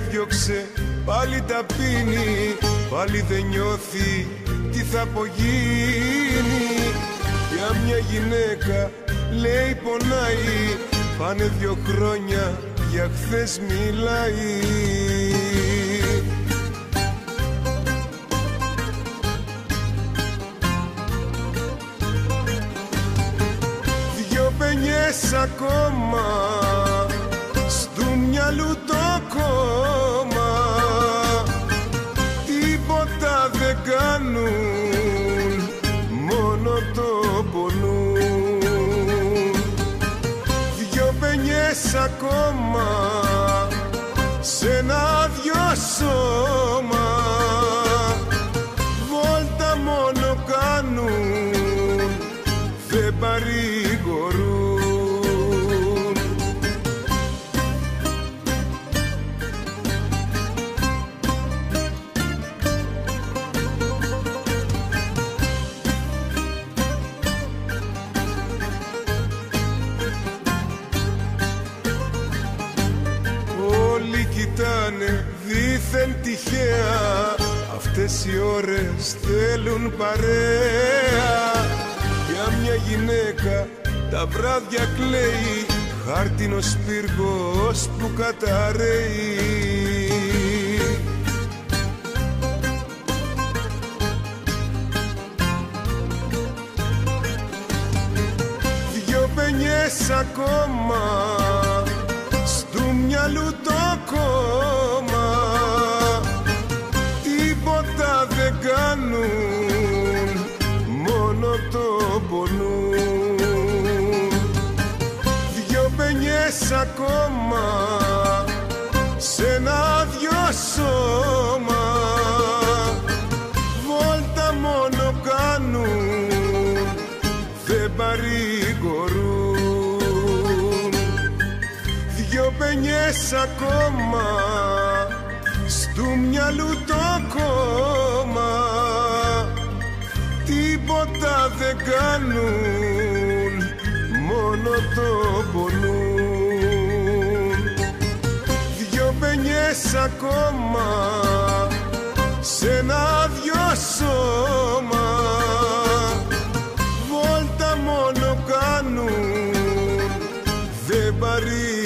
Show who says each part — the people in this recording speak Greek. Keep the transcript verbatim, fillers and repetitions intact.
Speaker 1: έδιωξε, πάλι τα πίνει, πάλι δεν νιώθει τι θα απογίνει. Για μια γυναίκα λέει πονάει, πάνε δυο χρόνια, για χθες μιλάει. Δυο πενιές ακόμα στου μυαλού το κόμμα, τίποτα δεν κάνουν, μόνο το πονούν. Δυο πενιές ακόμα σε ένα άδειο σώμα, βόλτα μόνο κάνουν, δεν παρηγορούν. Όλοι κοιτάνε δήθεν τυχαία, αυτές οι ώρες θέλουν παρέα. Για μια γυναίκα τα βράδια κλαίει, χάρτινος πύργος που καταραίει. Δυο πενιές ακόμα στου μυαλού το κόμμα, τίποτα δεν κάνουν, μόνο το πονούν. Δυο πενιές ακόμα σε ένα άδειο σώμα, βόλτα μόνο κάνουν, δεν παρηγορούν. Δυο πενιές ακόμα στου μυαλού το κόμμα, τίποτα δεν κάνουν, μόνο το πονούν. Δυο πενιές ακόμα σε ένα άδειο σώμα, βόλτα μόνο κάνουν, δεν παρηγορούν.